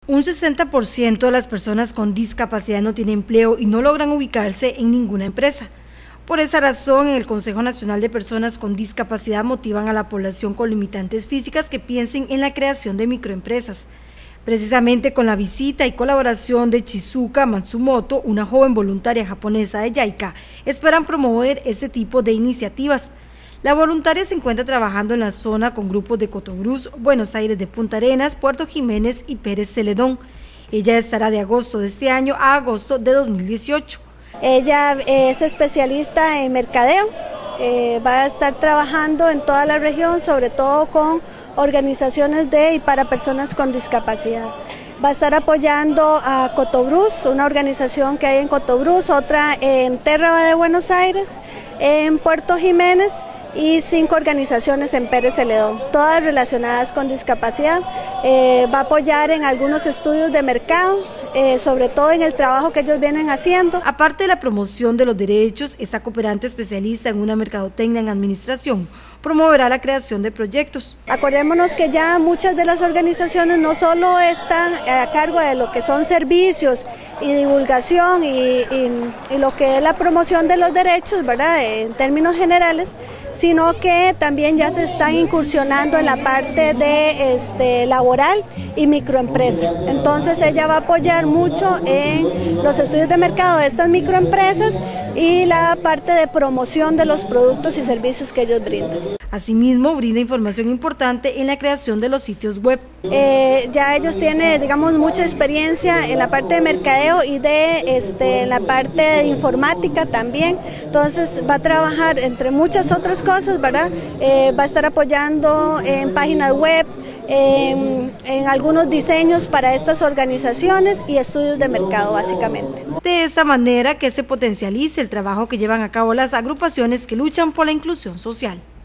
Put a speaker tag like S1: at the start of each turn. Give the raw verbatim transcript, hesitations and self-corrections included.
S1: Un sesenta por ciento de las personas con discapacidad no tiene empleo y no logran ubicarse en ninguna empresa. Por esa razón, en el Consejo Nacional de Personas con Discapacidad motivan a la población con limitantes físicas que piensen en la creación de microempresas. Precisamente con la visita y colaboración de Shizuka Matsumoto, una joven voluntaria japonesa de JICA, esperan promover este tipo de iniciativas. La voluntaria se encuentra trabajando en la zona con grupos de Cotobruz, Buenos Aires de Punta Arenas, Puerto Jiménez y Pérez Celedón. Ella estará de agosto de este año a agosto de dos mil dieciocho.
S2: Ella es especialista en mercadeo, eh, va a estar trabajando en toda la región, sobre todo con organizaciones de y para personas con discapacidad. Va a estar apoyando a Cotobruz, una organización que hay en Cotobruz, otra en Terra de Buenos Aires, en Puerto Jiménez, y cinco organizaciones en Pérez Celedón, todas relacionadas con discapacidad. Eh, va a apoyar en algunos estudios de mercado, eh, sobre todo en el trabajo que ellos vienen haciendo.
S1: Aparte de la promoción de los derechos, esta cooperante especialista en una mercadotecnia en administración promoverá la creación de proyectos.
S2: Acordémonos que ya muchas de las organizaciones no solo están a cargo de lo que son servicios y divulgación y, y, y lo que es la promoción de los derechos, ¿verdad?, en términos generales, sino que también ya se están incursionando en la parte de este, laboral y microempresa. Entonces ella va a apoyar mucho en los estudios de mercado de estas microempresas y la parte de promoción de los productos y servicios que ellos brindan.
S1: Asimismo, brinda información importante en la creación de los sitios web.
S2: Eh, ya ellos tienen, digamos, mucha experiencia en la parte de mercadeo y de este, en la parte de informática también. Entonces va a trabajar entre muchas otras cosas, ¿verdad? Eh, va a estar apoyando en páginas web, en, en algunos diseños para estas organizaciones y estudios de mercado, básicamente.
S1: De esta manera que se potencialice el trabajo que llevan a cabo las agrupaciones que luchan por la inclusión social.